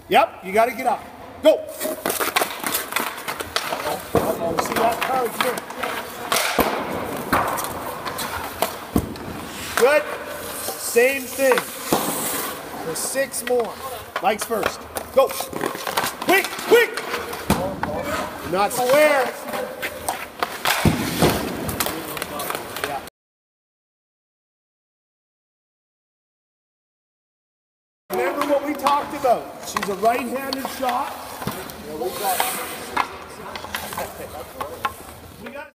Yep, you got to get up. Go. See that? Courage, good. Same thing. For 6 more. Legs first. Go. Quick, quick. Not square. Yeah. Remember what we talked about. She's a right-handed shot.